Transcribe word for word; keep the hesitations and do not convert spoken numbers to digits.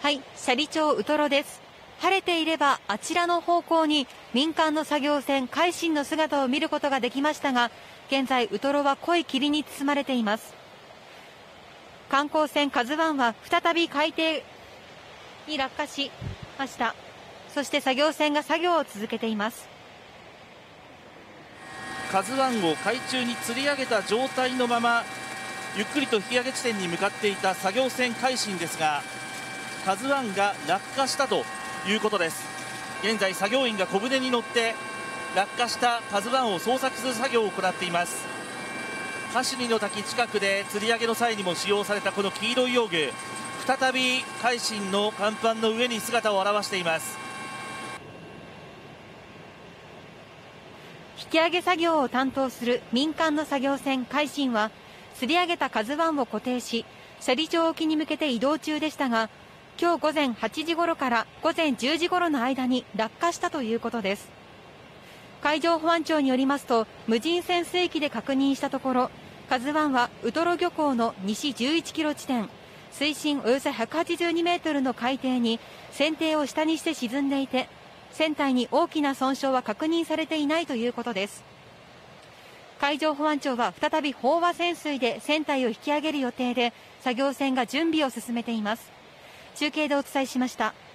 はい、斜里町ウトロです。晴れていればあちらの方向に民間の作業船海進の姿を見ることができましたが、現在ウトロは濃い霧に包まれています。観光船カズワンは再び海底に落下しました。そして作業船が作業を続けています。 カズワンを海中に吊り上げた状態のままゆっくりと引き上げ地点に向かっていた作業船海進ですが、カズワンが落下したということです。現在作業員が小舟に乗って落下したカズワンを捜索する作業を行っています。カシュニの滝近くで吊り上げの際にも使用されたこの黄色い用具、再び海進の甲板の上に姿を現しています。 引き上げ作業を担当する民間の作業船海進は吊り上げたカズワンを固定し、斜里町沖に向けて移動中でしたが、今日午前はちじごろから午前じゅうじごろの間に落下したということです。海上保安庁によりますと、無人潜水機で確認したところ、カズワンはウトロ漁港の西じゅういちキロ地点、水深およそひゃくはちじゅうにメートルの海底に船底を下にして沈んでいて、船体に大きな損傷は確認されていないということです。海上保安庁は再び飽和潜水で船体を引き上げる予定で、作業船が準備を進めています。中継でお伝えしました。